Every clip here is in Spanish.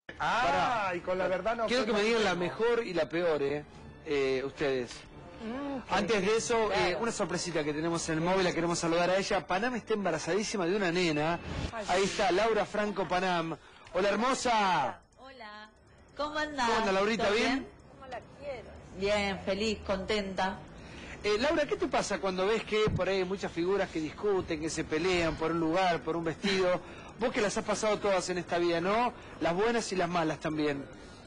Y con la verdad no. Quiero que me digan la mejor y la peor, ustedes. Antes de eso, una sorpresita que tenemos en el móvil, la queremos saludar a ella. Panam está embarazadísima de una nena. Ahí está, Laura Franco Panam. Hola, hermosa. Hola. ¿Cómo andás? ¿Cómo anda, Laurita? ¿Bien? ¿Cómo la quiero? Bien, feliz, contenta. Laura, ¿qué te pasa cuando ves que por ahí hay muchas figuras que discuten, que se pelean por un lugar, por un vestido? Vos que las has pasado todas en esta vida, ¿no? Las buenas y las malas también.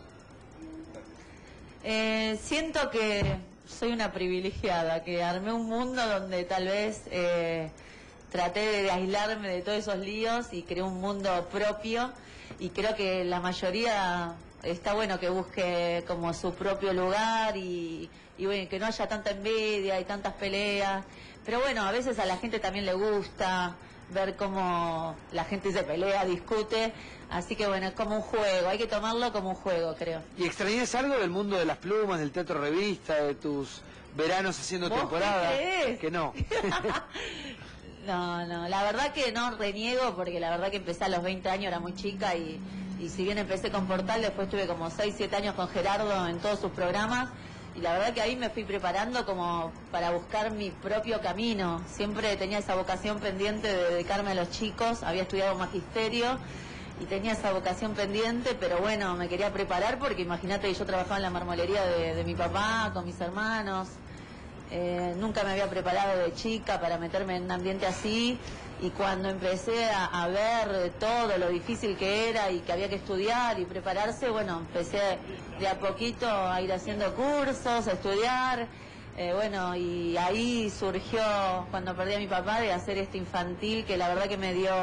Siento que soy una privilegiada, que armé un mundo donde tal vez traté de aislarme de todos esos líos y creé un mundo propio, y creo que la mayoría está bueno que busque como su propio lugar y bueno, que no haya tanta envidia y tantas peleas, pero bueno, a veces a la gente también le gusta ver cómo la gente se pelea, discute, así que bueno, es como un juego, hay que tomarlo como un juego, creo. ¿Y extrañas algo del mundo de las plumas, del teatro revista, de tus veranos haciendo temporada? ¿Qué crees? Que no. No, la verdad que no reniego, porque la verdad que empecé a los 20 años, era muy chica, y si bien empecé con Portal, después tuve como 6, 7 años con Gerardo en todos sus programas, y la verdad que ahí me fui preparando como para buscar mi propio camino. Siempre tenía esa vocación pendiente de dedicarme a los chicos, había estudiado magisterio y tenía esa vocación pendiente, pero bueno, me quería preparar porque imagínate que yo trabajaba en la marmolería de mi papá, con mis hermanos. Nunca me había preparado de chica para meterme en un ambiente así, y cuando empecé a ver todo lo difícil que era y que había que estudiar y prepararse, bueno, empecé de a poquito a ir haciendo cursos, a estudiar, bueno, y ahí surgió, cuando perdí a mi papá, de hacer este infantil, que la verdad que me dio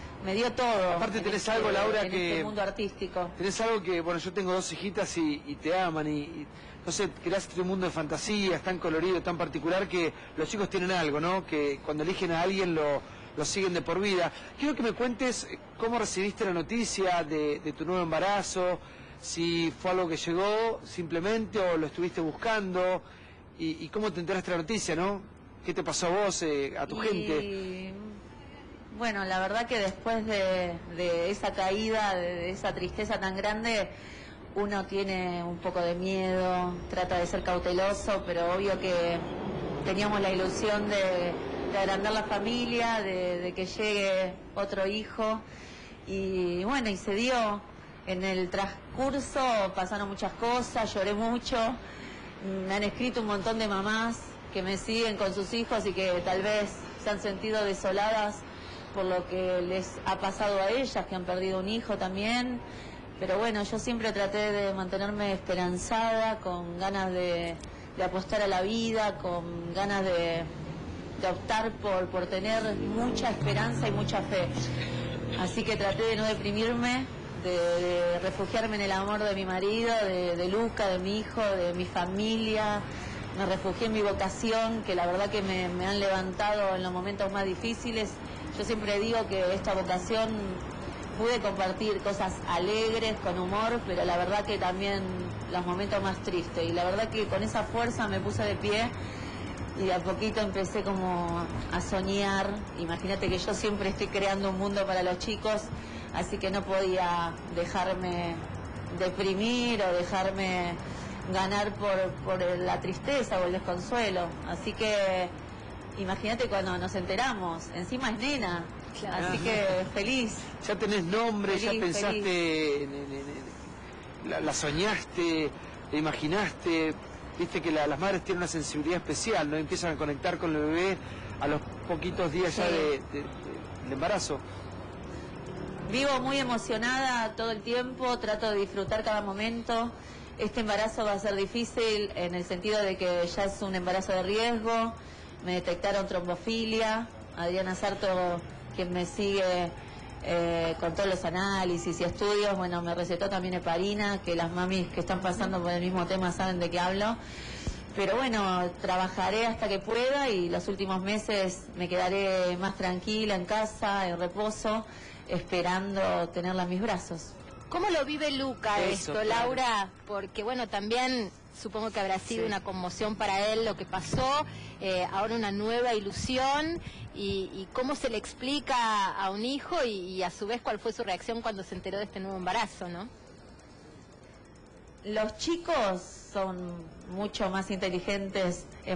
todo. Aparte tenés algo, Laura, en que... este mundo artístico. Tenés algo que, bueno, yo tengo 2 hijitas y te aman y no sé, creás este mundo de fantasías tan colorido, tan particular, que los chicos tienen algo, ¿no? Que cuando eligen a alguien lo siguen de por vida. Quiero que me cuentes cómo recibiste la noticia de tu nuevo embarazo, si fue algo que llegó simplemente o lo estuviste buscando, y cómo te enteraste de la noticia, ¿no? ¿Qué te pasó a vos, a tu gente? Bueno, la verdad que después de esa caída, de esa tristeza tan grande, uno tiene un poco de miedo, trata de ser cauteloso, pero obvio que teníamos la ilusión de agrandar la familia, de que llegue otro hijo, y bueno, y se dio. En el transcurso pasaron muchas cosas, lloré mucho, me han escrito un montón de mamás que me siguen con sus hijos y que tal vez se han sentido desoladas por lo que les ha pasado a ellas, que han perdido un hijo también. Pero bueno, yo siempre traté de mantenerme esperanzada, con ganas de apostar a la vida, con ganas de optar por tener mucha esperanza y mucha fe. Así que traté de no deprimirme, de refugiarme en el amor de mi marido, de Luca, de mi hijo, de mi familia. Me refugié en mi vocación, que la verdad que me han levantado en los momentos más difíciles. Yo siempre digo que esta vocación pude compartir cosas alegres, con humor, pero la verdad que también los momentos más tristes. Y la verdad que con esa fuerza me puse de pie y de a poquito empecé como a soñar. Imagínate que yo siempre estoy creando un mundo para los chicos, así que no podía dejarme deprimir o dejarme ganar por la tristeza o el desconsuelo. Así que imagínate cuando nos enteramos, encima es nena, claro. Así que feliz. Ya tenés nombre, feliz, ya pensaste, la soñaste, la imaginaste. Viste que las madres tienen una sensibilidad especial, ¿no? Empiezan a conectar con el bebé a los poquitos días ya del embarazo. Vivo muy emocionada todo el tiempo, trato de disfrutar cada momento. Este embarazo va a ser difícil en el sentido de que ya es un embarazo de riesgo. Me detectaron trombofilia. Adriana Sarto, quien me sigue con todos los análisis y estudios, bueno, me recetó también heparina, que las mamis que están pasando por el mismo tema saben de qué hablo. Pero bueno, trabajaré hasta que pueda y los últimos meses me quedaré más tranquila en casa, en reposo, esperando tenerla en mis brazos. ¿Cómo lo vive Luca esto, claro, Laura? Porque bueno, también supongo que habrá sido una conmoción para él lo que pasó, ahora una nueva ilusión, y cómo se le explica a un hijo y a su vez cuál fue su reacción cuando se enteró de este nuevo embarazo, ¿no? Los chicos son mucho más inteligentes